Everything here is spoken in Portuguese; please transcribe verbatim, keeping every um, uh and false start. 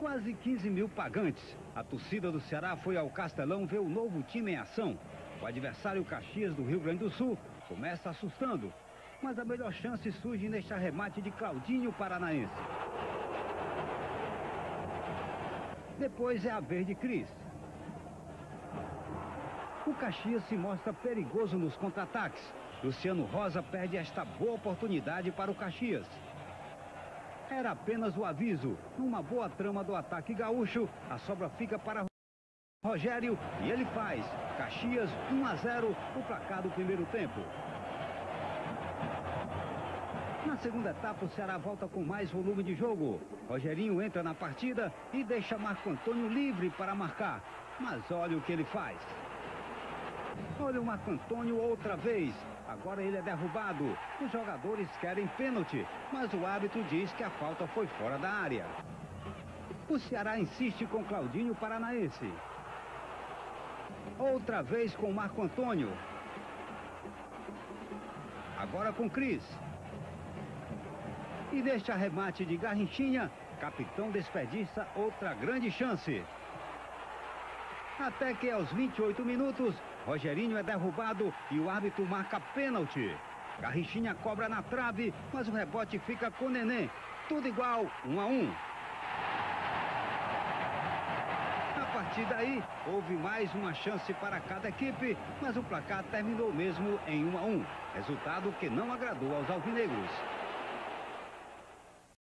Quase quinze mil pagantes. A torcida do Ceará foi ao Castelão ver o novo time em ação. O adversário Caxias do Rio Grande do Sul começa assustando, mas a melhor chance surge neste arremate de Claudinho Paranaense. Depois é a vez de Cris. O Caxias se mostra perigoso nos contra-ataques. Luciano Rosa perde esta boa oportunidade para o Caxias. Era apenas o aviso. Numa boa trama do ataque gaúcho, a sobra fica para Rogério e ele faz. Caxias um a zero, o placar do primeiro tempo. Na segunda etapa, o Ceará volta com mais volume de jogo. Rogerinho entra na partida e deixa Marco Antônio livre para marcar. Mas olha o que ele faz. Olha o Marco Antônio outra vez. Agora ele é derrubado. Os jogadores querem pênalti, mas o árbitro diz que a falta foi fora da área. O Ceará insiste com Claudinho Paranaense. Outra vez com Marco Antônio. Agora com Cris. E deste arremate de Garrinchinha, capitão desperdiça outra grande chance. Até que aos vinte e oito minutos, Rogerinho é derrubado e o árbitro marca pênalti. Garrinchinha cobra na trave, mas o rebote fica com Nenê. Tudo igual, um a um. A partir daí, houve mais uma chance para cada equipe, mas o placar terminou mesmo em um a um. Resultado que não agradou aos alvinegros.